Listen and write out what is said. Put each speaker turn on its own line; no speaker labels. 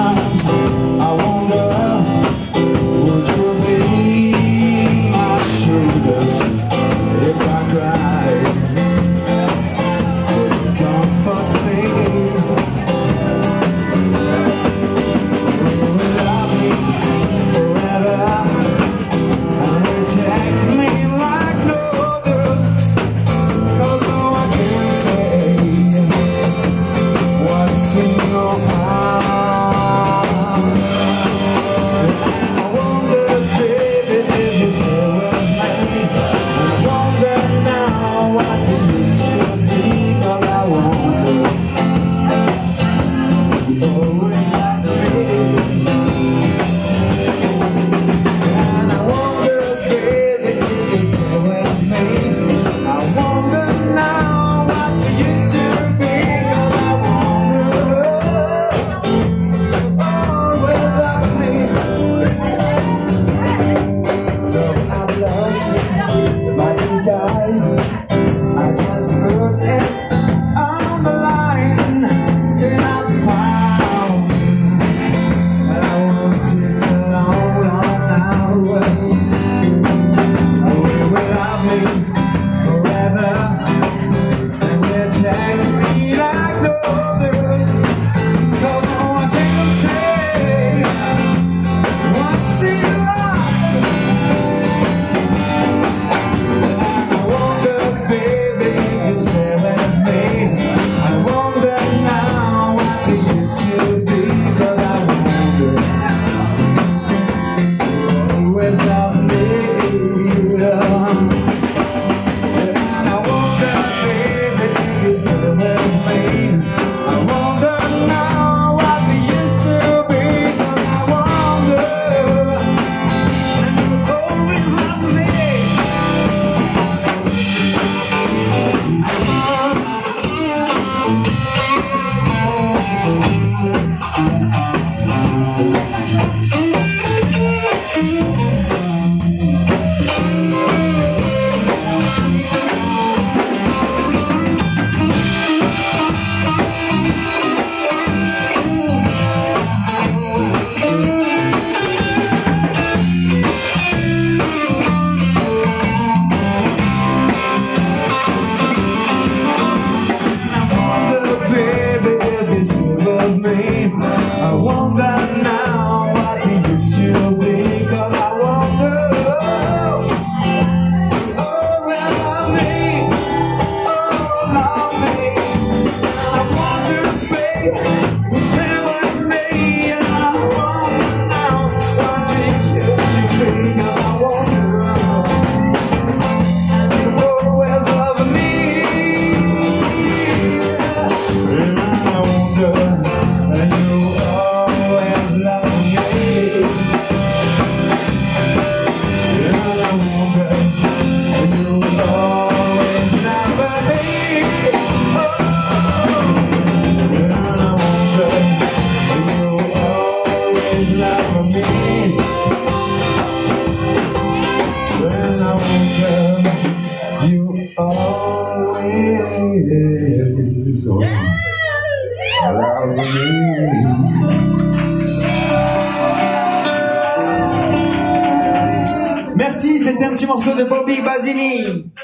sometimes I wonder, would you be my shoulders if I cried? Would you comfort me? Would you love me forever? And protect me like no others? 'Cause no one can say what's in your heart. And I wonder, baby, if you stay with me. And I wonder now what we used to be. 'Cause I wonder, you always loved me. And I wonder, baby, if you stay with me. I wonder now what we used to be. 'Cause I wonder, you always loved me. But I've lost it by these guys. I just put it on the line. Said I found that I wanted so long, long now. Oh, you will love me forever and will take me like no others. 'Cause no one can say what's in your eyes. And I wonder, baby, if you stay with me. I wonder now what we used to be. 'Cause I wonder, you always love me. And I wonder, baby, if you stay with me. I wonder now what we used to be. 'Cause I wonder, and you always love me. I wonder now what we used to be. 'Cause I wonder, oh, will love me, oh, love me. I wonder, babe, you stay with me. And I wonder now what we used to be. 'Cause I wonder, and you always love me. And I wonder, and you always love me. And I wonder, and you always love me. Oh, and I wonder, and you always love me. And I wonder, you always love me. Merci, c'était un petit morceau de Bobby Basini.